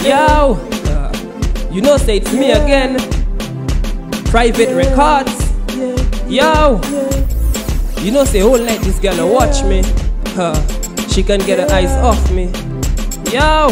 Yo, you know say it's me again. Private Records. Yo, you know say whole night this girl watch me. She can get her eyes off me. Yo,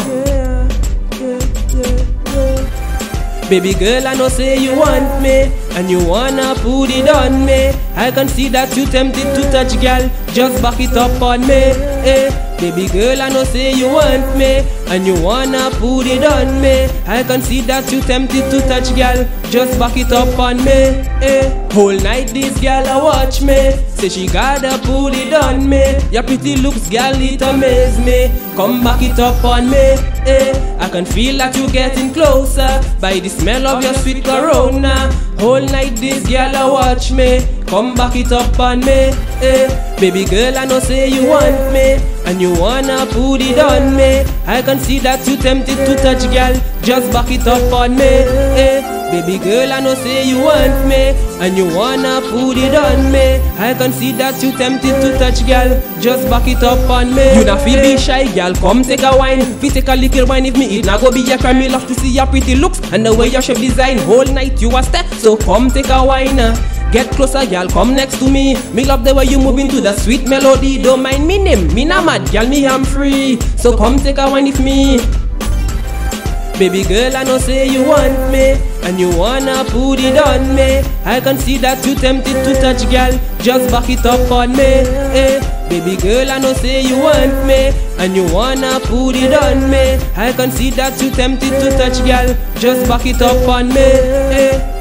baby girl, I know say you want me, and you wanna put it on me. I can see that you tempted to touch, girl. Just back it up on me. Baby girl, I know say you want me, and you wanna put it on me. I can see that you tempted to touch, girl. Just back it up on me. Whole night this girl a watch me. Say she gotta put it on me. Your pretty looks, girl, it amaze me. Come back it up on me. I can feel that you getting closer by the smell of your sweet corona. Whole night this girl a watch me. Come back it up on me. Baby girl, I know say you want me, and you wanna put it on me. I can see that you tempted to touch, girl. Just back it up on me. Baby girl, I know say you want me, and you wanna put it on me. I can see that you tempted to touch, girl. Just back it up on me. You not feel be shy, girl. Come take a wine. If you take a little wine, if me it not go be a crime. Me love to see your pretty looks and the way your shape design. Whole night you a step, so come take a wine. Get closer, girl, come next to me. Me love the way you moving to the sweet melody. Don't mind me name, me not mad, girl, me I'm free. So come take a wine with me. Baby girl, I know say you want me, and you wanna put it on me. I can see that you tempted to touch, girl. Just back it up on me. Baby girl, I know say you want me, and you wanna put it on me. I can see that you tempted to touch, girl. Just back it up on me.